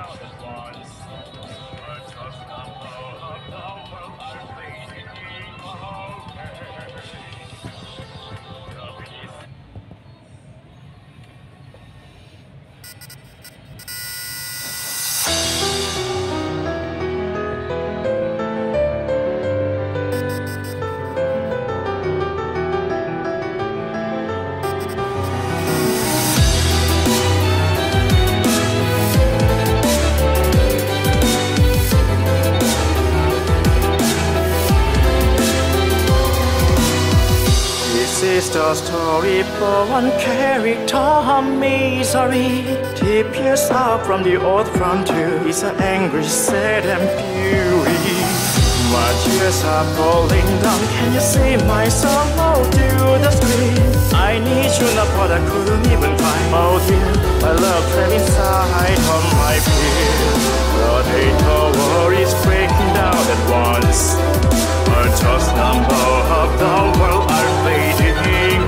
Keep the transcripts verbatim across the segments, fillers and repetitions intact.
This is the story for one character, misery. He peers up from the old frontier. He's an angry, sad and fury. My tears are falling down. Can you see my sorrow through the screen? I need you now, but I couldn't even find. Oh dear, my love fell inside on my fear. The data war is breaking down at once. A just number of the world are fading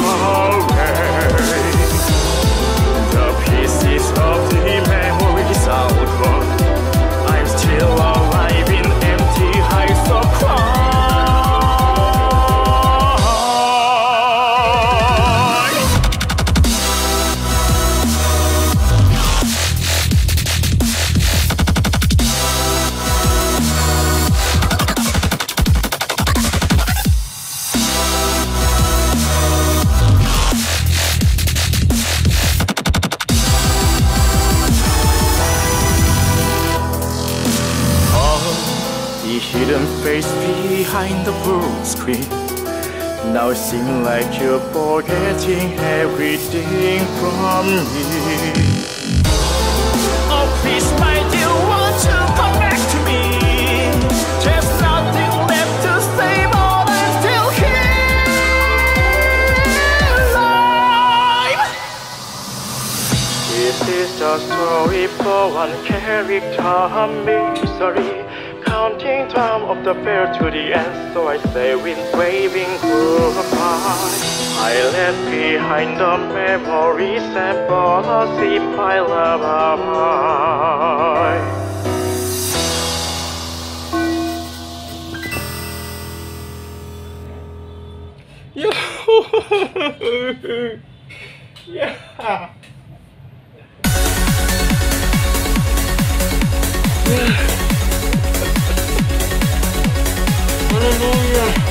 away. The pieces of the memories are gone. I'm still alive in empty heights of crime. Hidden face behind the blue screen. Now it seems like you're forgetting everything from me. Oh please, my dear, won't you come back to me? There's nothing left to say, but I'm still here alive. This is the story for one character, misery. Counting down of the fair to the end, so I say with waving goodbye. I left behind the memories and policy pile of mine. Yeah. Yeah. Hallelujah.